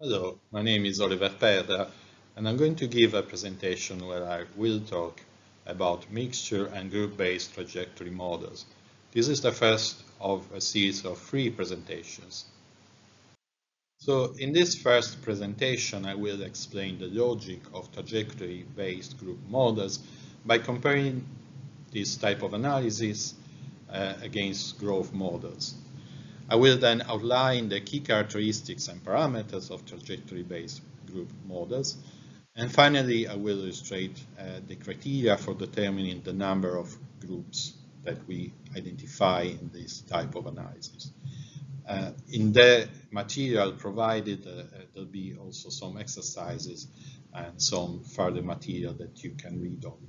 Hello, my name is Oliver Perda, and I'm going to give a presentation where I will talk about mixture and group-based trajectory models. This is the first of a series of 3 presentations. So in this first presentation, I will explain the logic of trajectory-based group models by comparing this type of analysis against growth models. I will then outline the key characteristics and parameters of trajectory-based group models. And finally, I will illustrate the criteria for determining the number of groups that we identify in this type of analysis. In the material provided, there'll be also some exercises and some further material that you can read on.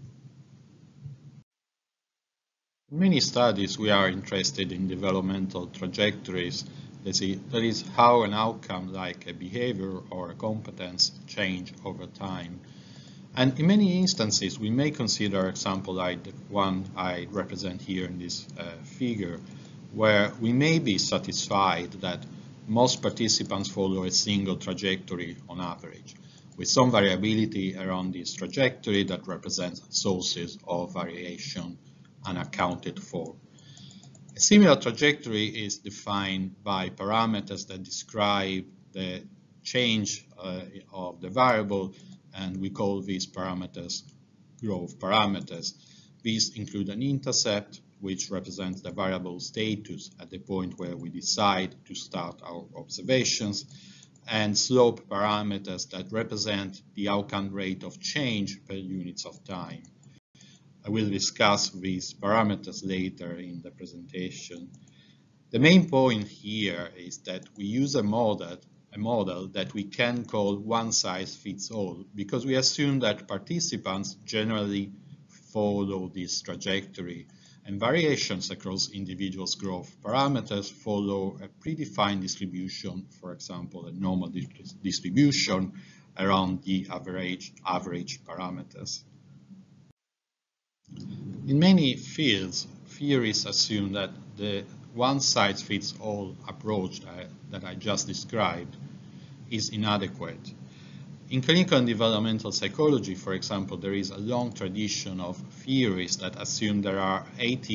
In many studies, we are interested in developmental trajectories, that is how an outcome like a behavior or a competence change over time. And in many instances, we may consider example like the one I represent here in this figure, where we may be satisfied that most participants follow a single trajectory on average, with some variability around this trajectory that represents sources of variation unaccounted for. A similar trajectory is defined by parameters that describe the change of the variable, and we call these parameters growth parameters. These include an intercept, which represents the variable status at the point where we decide to start our observations, and slope parameters that represent the outcome rate of change per units of time. I will discuss these parameters later in the presentation. The main point here is that we use a model that we can call one size fits all, because we assume that participants generally follow this trajectory, and variations across individuals' growth parameters follow a predefined distribution, for example, a normal distribution around the average parameters. In many fields, theories assume that the one-size-fits-all approach that I just described is inadequate. In clinical and developmental psychology, for example, there is a long tradition of theories that assume there are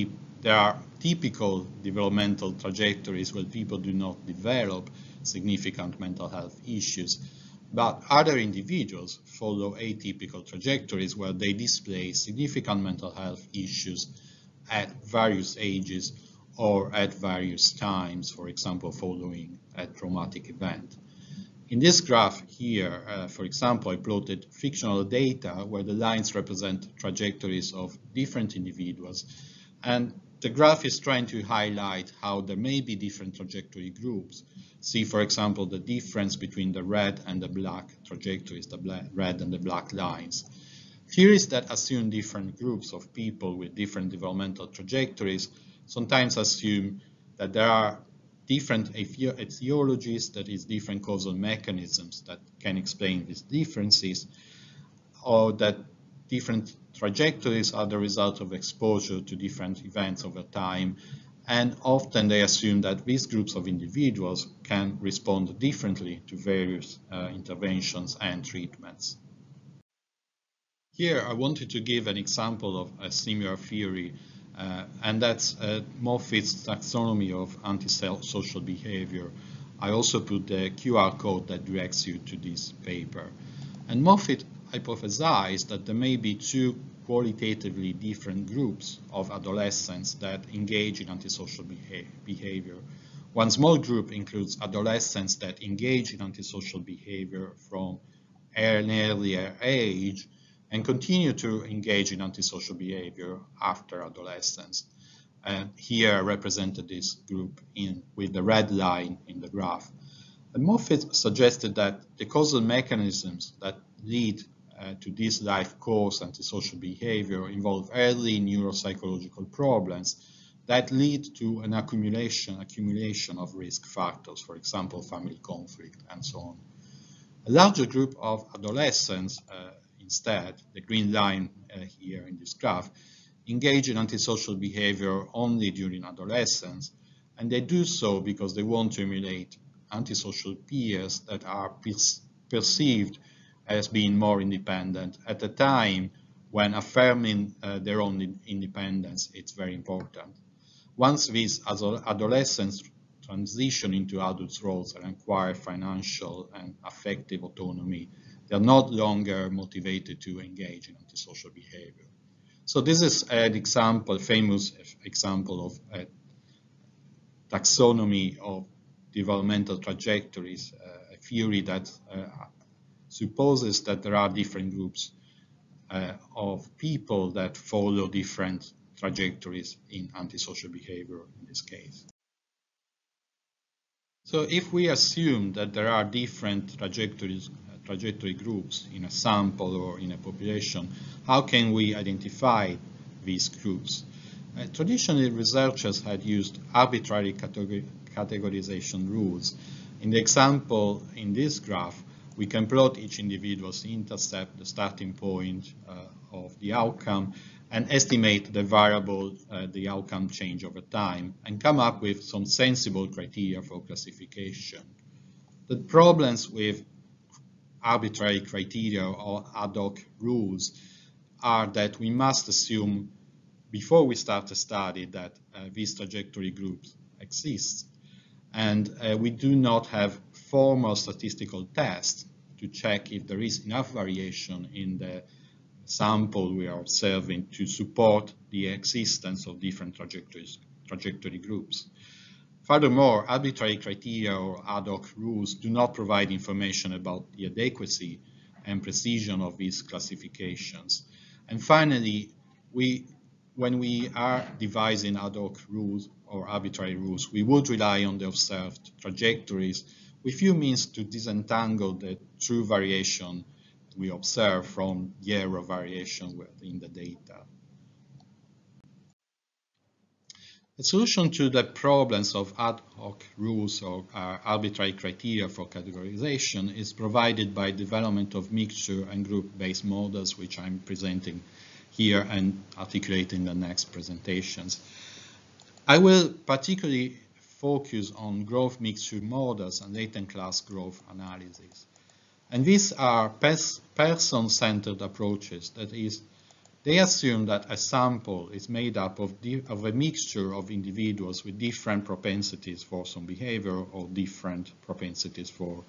typical developmental trajectories where people do not develop significant mental health issues, but other individuals follow atypical trajectories where they display significant mental health issues at various ages or at various times, for example, following a traumatic event. In this graph here, for example, I plotted fictional data where the lines represent trajectories of different individuals, and the graph is trying to highlight how there may be different trajectory groups. See, for example, the difference between the red and the black trajectories, the red and the black lines. Theories that assume different groups of people with different developmental trajectories sometimes assume that there are different etiologies, that is, different causal mechanisms that can explain these differences, or that different trajectories are the result of exposure to different events over time, and often they assume that these groups of individuals can respond differently to various interventions and treatments. Here I wanted to give an example of a similar theory, and that's Moffitt's taxonomy of antisocial behavior. I also put the QR code that directs you to this paper. And Moffitt hypothesized that there may be two qualitatively different groups of adolescents that engage in antisocial behavior. One small group includes adolescents that engage in antisocial behavior from an earlier age and continue to engage in antisocial behavior after adolescence. And here I represented this group with the red line in the graph. And Moffitt suggested that the causal mechanisms that lead to this life course antisocial behavior involve early neuropsychological problems that lead to an accumulation of risk factors, for example, family conflict and so on. A larger group of adolescents, instead, the green line here in this graph, engage in antisocial behavior only during adolescence, and they do so because they want to emulate antisocial peers that are perceived as being more independent at a time when affirming their own independence is very important. Once these adolescents transition into adult roles and acquire financial and affective autonomy, they are no longer motivated to engage in antisocial behavior. So this is an example, famous example of a taxonomy of developmental trajectories, a theory that supposes that there are different groups of people that follow different trajectories in antisocial behavior in this case. So if we assume that there are different trajectory groups in a sample or in a population, how can we identify these groups? Traditionally, researchers had used arbitrary categorization rules. In the example in this graph, we can plot each individual's intercept, the starting point of the outcome, and estimate the variable, the outcome change over time, and come up with some sensible criteria for classification. The problems with arbitrary criteria or ad hoc rules are that we must assume before we start a study that these trajectory groups exist. And we do not have formal statistical tests to check if there is enough variation in the sample we are observing to support the existence of different trajectory groups. Furthermore, arbitrary criteria or ad hoc rules do not provide information about the adequacy and precision of these classifications. And finally, when we are devising ad hoc rules or arbitrary rules, we would rely on the observed trajectories with few means to disentangle the true variation we observe from the error variation within the data. The solution to the problems of ad hoc rules or arbitrary criteria for categorization is provided by development of mixture and group-based models, which I'm presenting here and articulate in the next presentations. I will particularly focus on growth mixture models and latent class growth analysis. And these are person-centered approaches. That is, they assume that a sample is made up of a mixture of individuals with different propensities for some behavior or different propensities for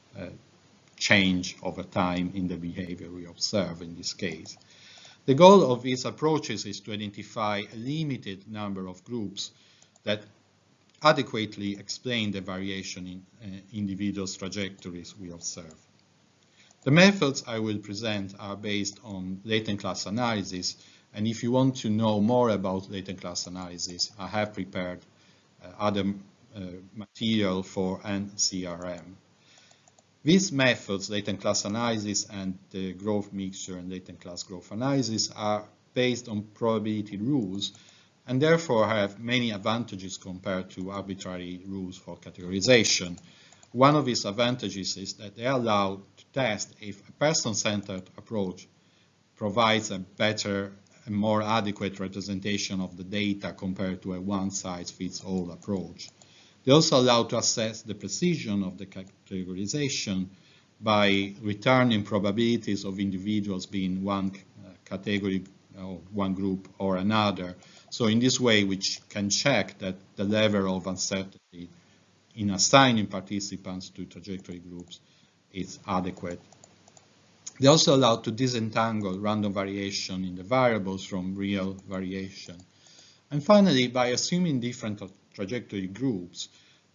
change over time in the behavior we observe in this case. The goal of these approaches is to identify a limited number of groups that adequately explain the variation in individuals' trajectories we observe. The methods I will present are based on latent class analysis, and if you want to know more about latent class analysis, I have prepared other material for NCRM. These methods, latent class analysis and the growth mixture and latent class growth analysis, are based on probability rules and therefore have many advantages compared to arbitrary rules for categorization. One of these advantages is that they allow to test if a person-centered approach provides a better and more adequate representation of the data compared to a one-size-fits-all approach. They also allow to assess the precision of the categorization by returning probabilities of individuals being one category or one group or another. So in this way, we can check that the level of uncertainty in assigning participants to trajectory groups is adequate. They also allow to disentangle random variation in the variables from real variation. And finally, by assuming different trajectory groups,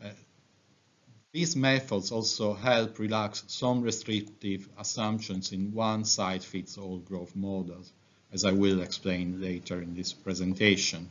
these methods also help relax some restrictive assumptions in one-size-fits-all growth models, as I will explain later in this presentation.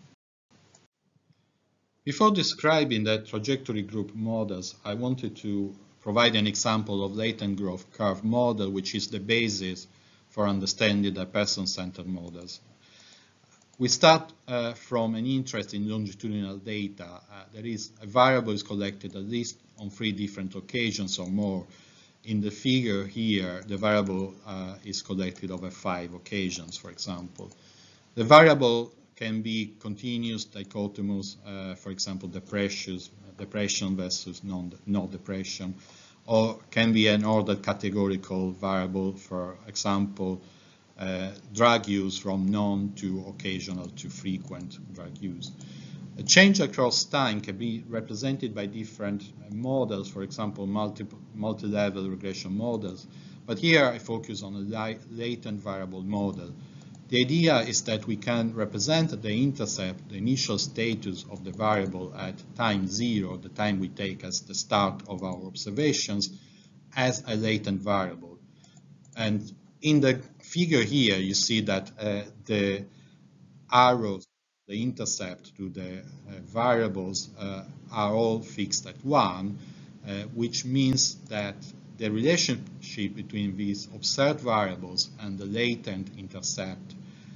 Before describing the trajectory group models, I wanted to provide an example of latent growth curve model, which is the basis for understanding the person-centered models. We start from an interest in longitudinal data. That is, a variable is collected at least on 3 different occasions or more. In the figure here, the variable is collected over 5 occasions, for example. The variable can be continuous, dichotomous, for example, depression versus no depression, or can be an ordered categorical variable, for example, drug use from none to occasional to frequent drug use. A change across time can be represented by different models, for example, multi-level regression models. But here I focus on a latent variable model. The idea is that we can represent the intercept, the initial status of the variable at time 0, the time we take as the start of our observations, as a latent variable. And in the figure here, you see that the arrows, the intercept to the variables are all fixed at 1, which means that the relationship between these observed variables and the latent intercept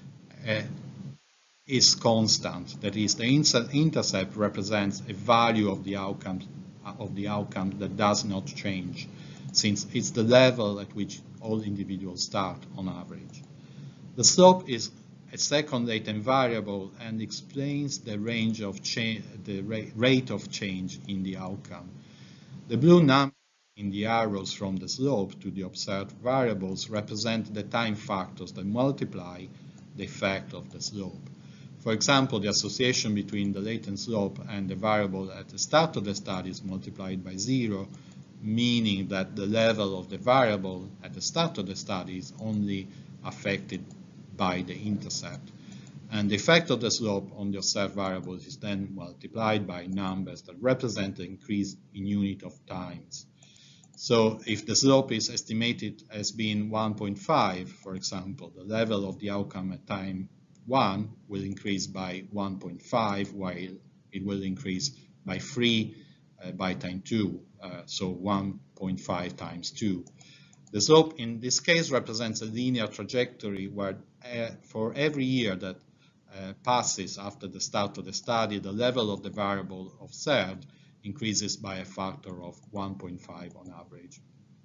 is constant. That is, the intercept represents a value of the outcome that does not change, since it's the level at which all individuals start on average. The slope is a second latent variable and explains the range of the rate of change in the outcome. The blue number in the arrows from the slope to the observed variables represent the time factors that multiply the effect of the slope. For example, the association between the latent slope and the variable at the start of the study is multiplied by 0, meaning that the level of the variable at the start of the study is only affected by the intercept. And the effect of the slope on the observed variables is then multiplied by numbers that represent the increase in unit of times. So if the slope is estimated as being 1.5, for example, the level of the outcome at time 1 will increase by 1.5, while it will increase by 3 by time 2, so 1.5 times 2. The slope in this case represents a linear trajectory where for every year that passes after the start of the study, the level of the variable observed increases by a factor of 1.5 on average.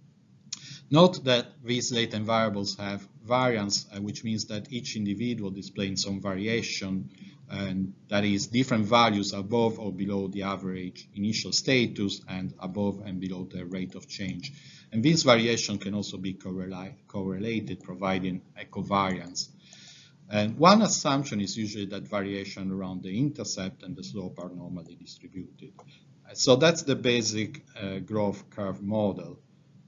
Note that these latent variables have variance, which means that each individual displays some variation, and that is different values above or below the average initial status and above and below the rate of change. And this variation can also be correlated, providing ecovariance. And one assumption is usually that variation around the intercept and the slope are normally distributed. So that's the basic growth curve model.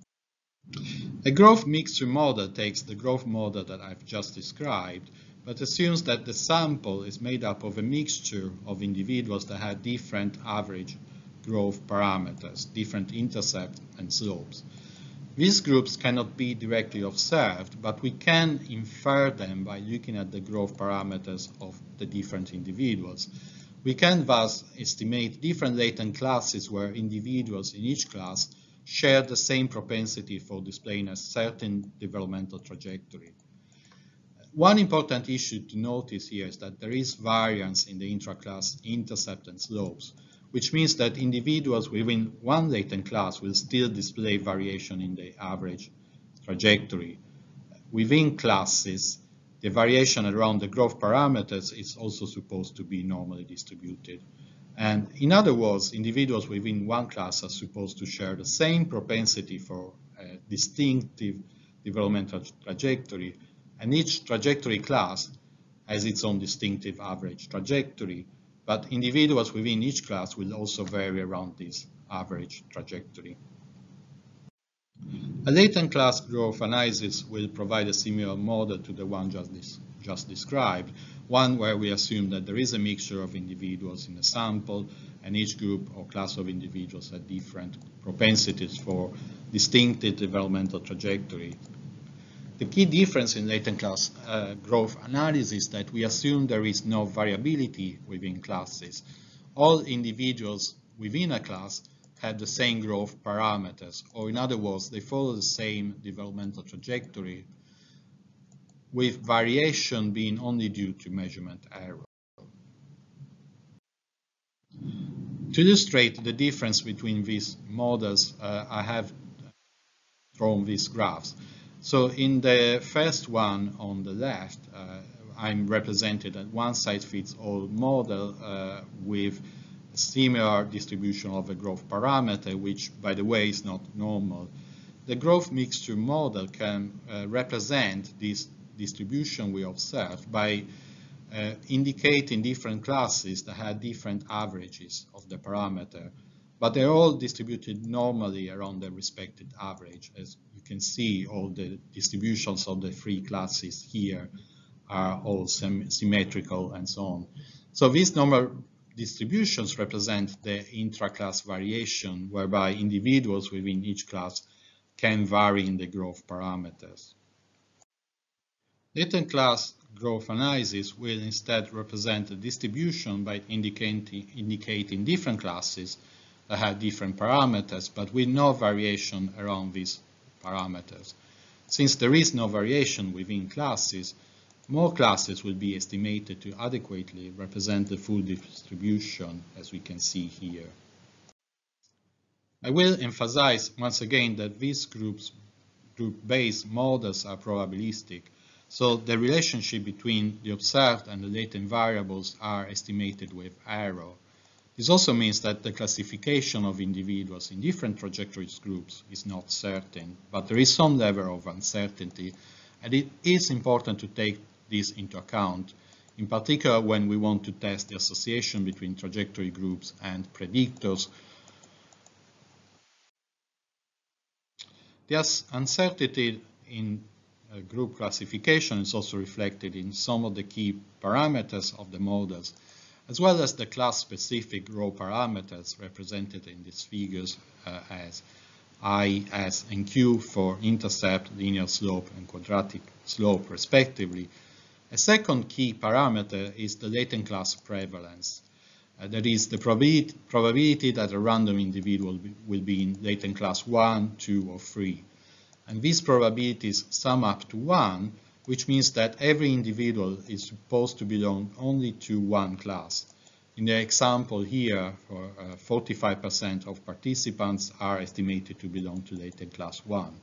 A growth mixture model takes the growth model that I've just described, but assumes that the sample is made up of a mixture of individuals that have different average growth parameters, different intercepts and slopes. These groups cannot be directly observed, but we can infer them by looking at the growth parameters of the different individuals. We can thus estimate different latent classes where individuals in each class share the same propensity for displaying a certain developmental trajectory. One important issue to notice here is that there is variance in the intra-class intercept and slopes, which means that individuals within one latent class will still display variation in the average trajectory. Within classes, the variation around the growth parameters is also supposed to be normally distributed. And in other words, individuals within one class are supposed to share the same propensity for a distinctive developmental trajectory, and each trajectory class has its own distinctive average trajectory, but individuals within each class will also vary around this average trajectory. A latent class growth analysis will provide a similar model to the one just described, one where we assume that there is a mixture of individuals in a sample, and each group or class of individuals has different propensities for distinctive developmental trajectory. The key difference in latent class growth analysis is that we assume there is no variability within classes. All individuals within a class have the same growth parameters, or in other words, they follow the same developmental trajectory, with variation being only due to measurement error. To illustrate the difference between these models, I have drawn these graphs. So in the first one on the left, I'm represented a one-size-fits-all model with a similar distribution of a growth parameter, which, by the way, is not normal. The growth mixture model can represent this distribution we observed by indicating different classes that had different averages of the parameter, but they're all distributed normally around the respective average. As you can see, all the distributions of the three classes here are all symmetrical and so on. So these normal distributions represent the intra-class variation, whereby individuals within each class can vary in the growth parameters. Latent class growth analysis will instead represent a distribution by indicating different classes that have different parameters, but with no variation around these parameters. Since there is no variation within classes, more classes will be estimated to adequately represent the full distribution, as we can see here. I will emphasize once again that these group-based models are probabilistic, so the relationship between the observed and the latent variables are estimated with error. This also means that the classification of individuals in different trajectories groups is not certain, but there is some level of uncertainty, and it is important to take this into account, in particular when we want to test the association between trajectory groups and predictors. The uncertainty in group classification is also reflected in some of the key parameters of the models, as well as the class-specific row parameters represented in these figures as I, S, and Q for intercept, linear slope, and quadratic slope, respectively. A second key parameter is the latent class prevalence. That is the probability that a random individual will be in latent class 1, 2, or 3. And these probabilities sum up to 1, which means that every individual is supposed to belong only to one class. In the example here, 45% of participants are estimated to belong to latent class 1.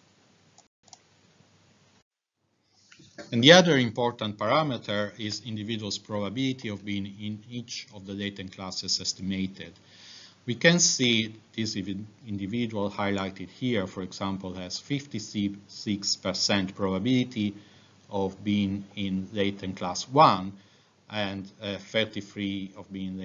And the other important parameter is individuals' probability of being in each of the latent classes estimated. We can see this individual highlighted here, for example, has 56% probability of being in latent class 1 and 33% of being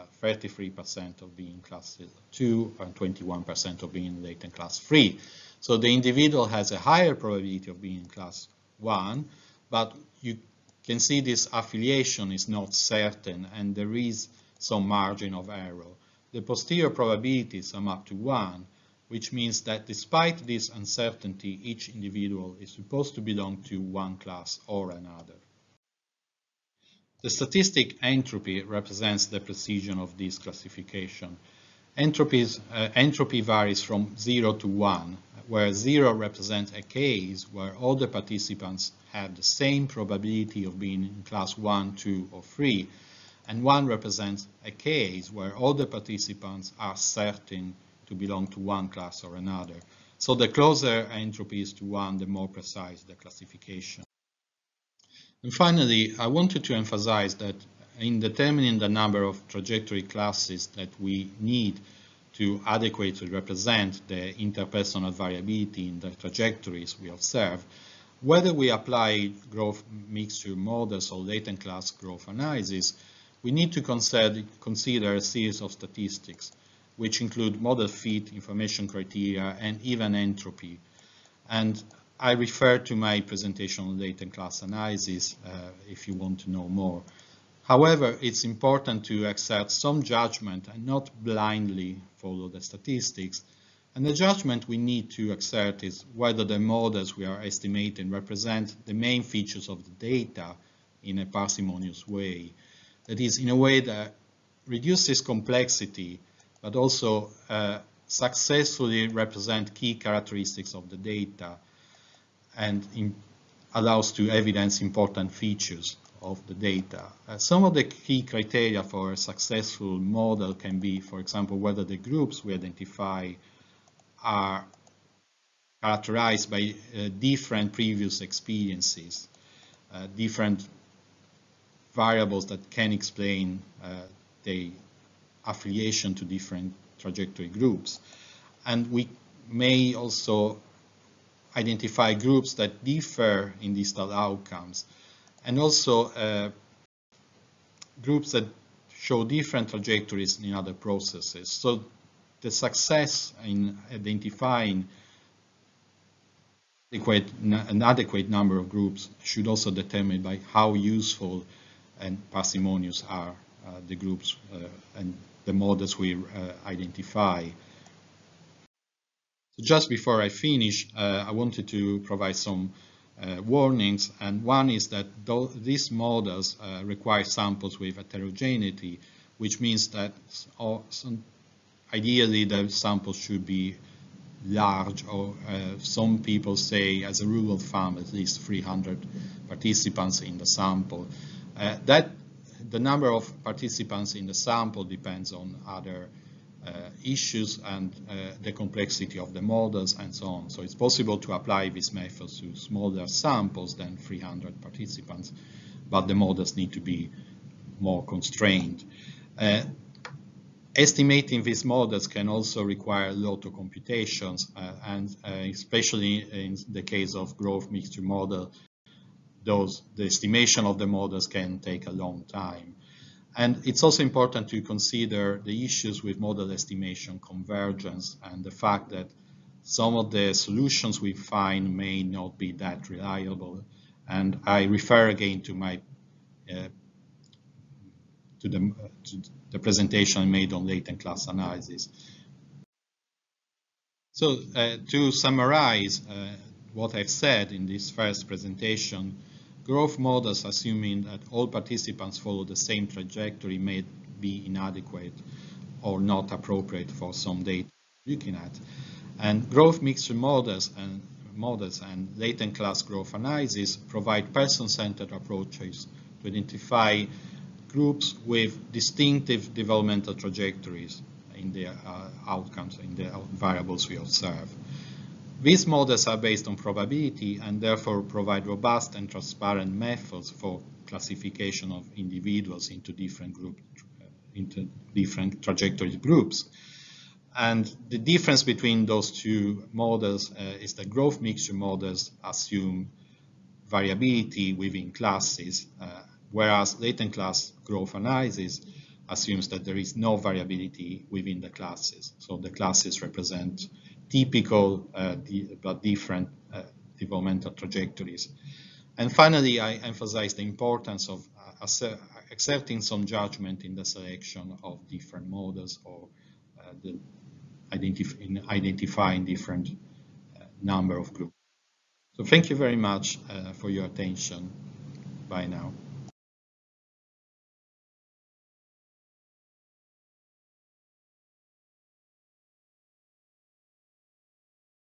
class 2 and 21% of being latent class 3. So the individual has a higher probability of being in class 1, but you can see this affiliation is not certain and there is some margin of error. The posterior probabilities sum up to 1, which means that despite this uncertainty, each individual is supposed to belong to one class or another. The statistic entropy represents the precision of this classification. Entropy varies from 0 to 1, where 0 represents a case where all the participants have the same probability of being in class 1, 2, or 3, and 1 represents a case where all the participants are certain to belong to one class or another. So the closer entropy is to 1, the more precise the classification. And finally, I wanted to emphasize that in determining the number of trajectory classes that we need to adequately represent the interpersonal variability in the trajectories we observe, whether we apply growth mixture models or latent class growth analysis, we need to consider a series of statistics, which include model fit, information criteria, and even entropy. And I refer to my presentation on latent class analysis if you want to know more. However, it's important to exert some judgment and not blindly follow the statistics. And the judgment we need to exert is whether the models we are estimating represent the main features of the data in a parsimonious way. That is, in a way that reduces complexity, but also successfully represent key characteristics of the data and allows to evidence important features of the data. Some of the key criteria for a successful model can be, for example, whether the groups we identify are characterized by different previous experiences, different variables that can explain the affiliation to different trajectory groups. And we may also identify groups that differ in distal outcomes, and also groups that show different trajectories in other processes. So the success in identifying an adequate number of groups should also determine by how useful and parsimonious are the groups and the models we identify. So just before I finish, I wanted to provide some warnings, and one is that these models require samples with heterogeneity, which means that ideally the samples should be large, or some people say, as a rule of thumb, at least 300 participants in the sample. That the number of participants in the sample depends on other issues and the complexity of the models and so on. So it's possible to apply these methods to smaller samples than 300 participants, but the models need to be more constrained. Estimating these models can also require a lot of computations, and especially in the case of growth mixture model, the estimation of the models can take a long time. And it's also important to consider the issues with model estimation convergence and the fact that some of the solutions we find may not be that reliable. And I refer again to my to the presentation I made on latent class analysis. So to summarize what I've said in this first presentation, growth models assuming that all participants follow the same trajectory may be inadequate or not appropriate for some data looking at. And growth mixture models and latent class growth analysis provide person-centered approaches to identify groups with distinctive developmental trajectories in the outcomes, in the variables we observe. These models are based on probability and therefore provide robust and transparent methods for classification of individuals into different trajectory groups. And the difference between those two models is that growth mixture models assume variability within classes, whereas latent class growth analysis assumes that there is no variability within the classes. So the classes represent typical but different developmental trajectories. And finally, I emphasize the importance of accepting some judgment in the selection of different models or in identifying different number of groups. So thank you very much for your attention. Bye now.